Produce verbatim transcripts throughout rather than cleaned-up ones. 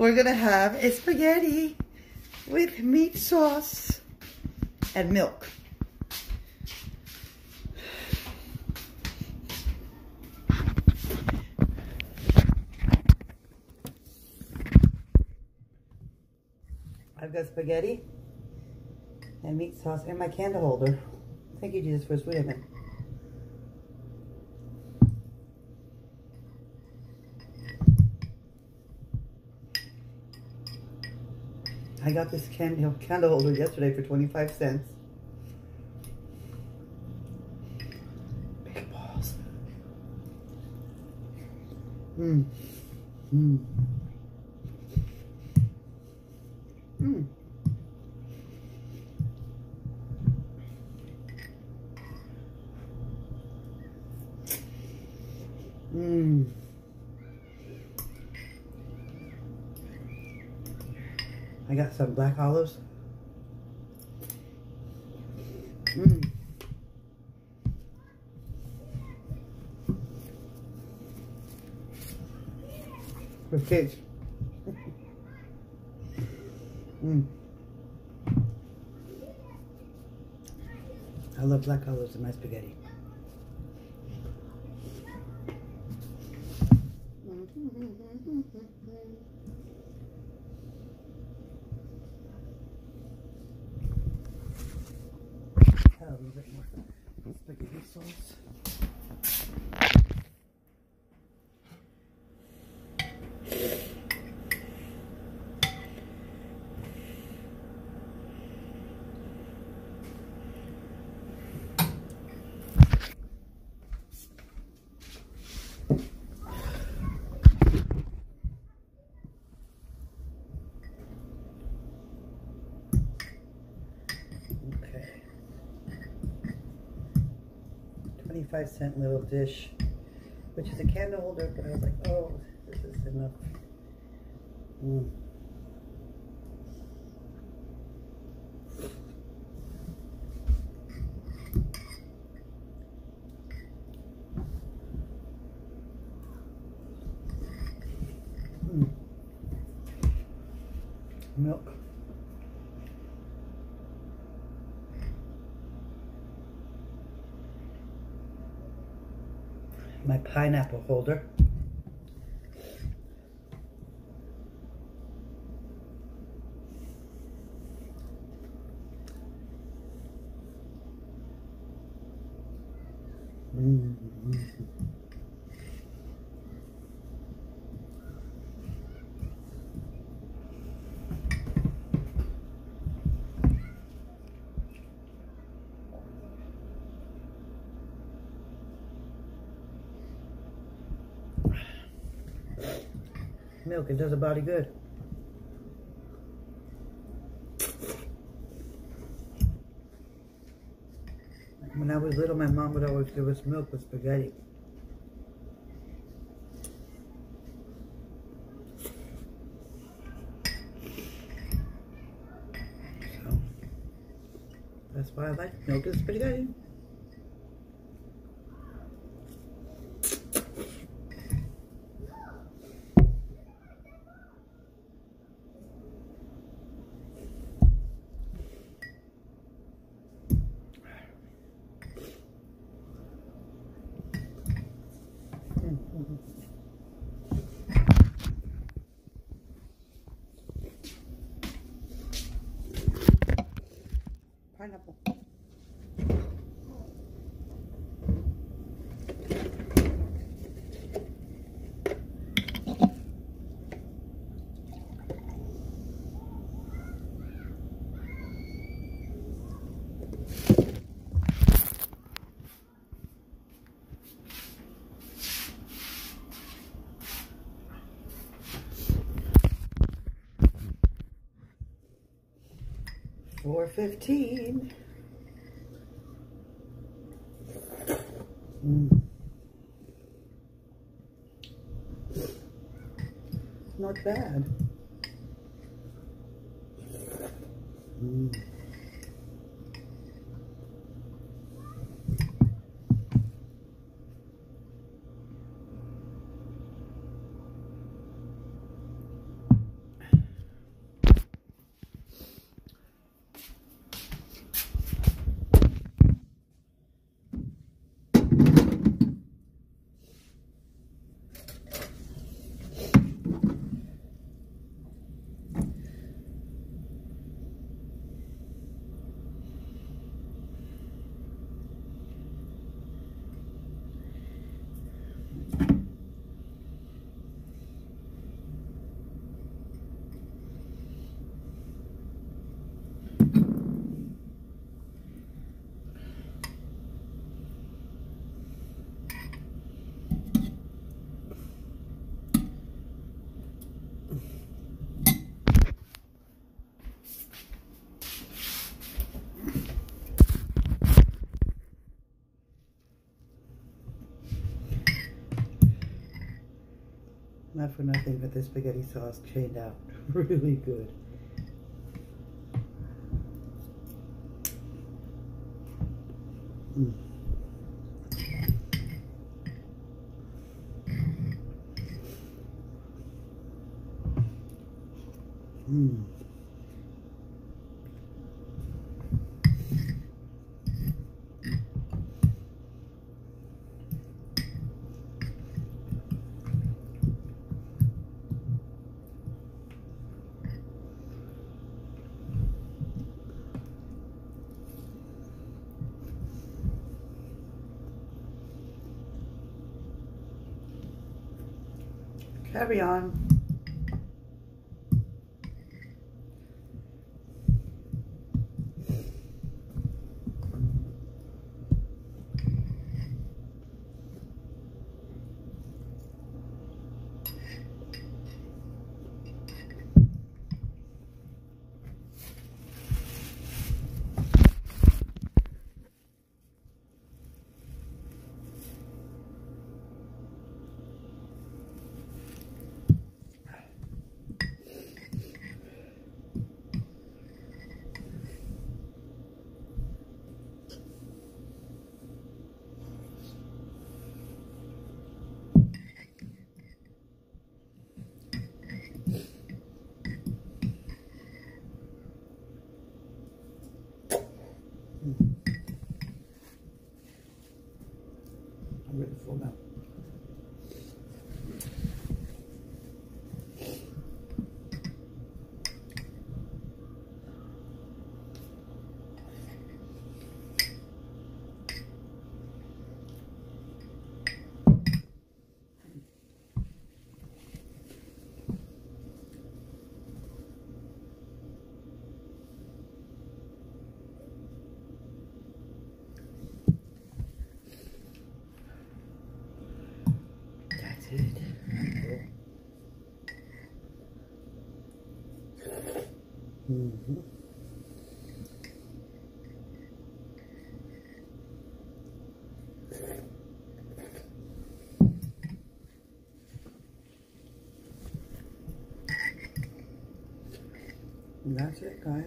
We're gonna have a spaghetti with meat sauce and milk. I've got spaghetti and meat sauce in my candle holder. Thank you, Jesus, for his food. I got this candle candle holder yesterday for twenty-five cents. Meatballs. Mmm. Mmm. Mmm. Mmm. I got some black olives. Mmm. For kids. Mmm. I love black olives in my spaghetti. A little bit more spaghetti sauce. twenty-five cent little dish, which is a candle holder, but I was like, oh, this is enough. Mm. Mm. Milk. My pineapple holder. Mm-hmm. Milk, it does the body good. When I was little, my mom would always give us milk with spaghetti. So, that's why I like milk and spaghetti. Pineapple. four fifteen. Mm. Not bad. Mm. Not for nothing, but this spaghetti sauce chained out really good. Mm. Mm. Carry on. I'm really full now. That's it. Mm-hmm. And that's it, guys.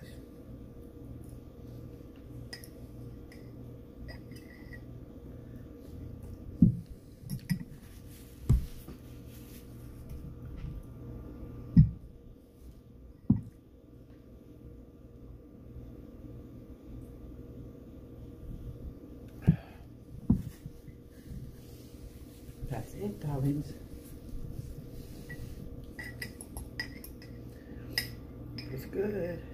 That's it, darlings. It's good.